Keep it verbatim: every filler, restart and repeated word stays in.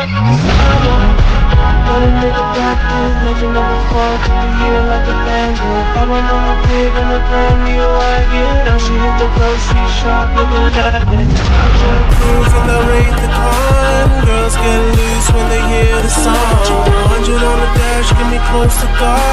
But a nigga practice, legend of a fall through the year like a bandit. I went on a pig in a brand new wagon. Now she hit the grocery shop looking at it. I join crews and they rate the con. Girls get loose when they hear the song. Hundred on the dash, get me close to God.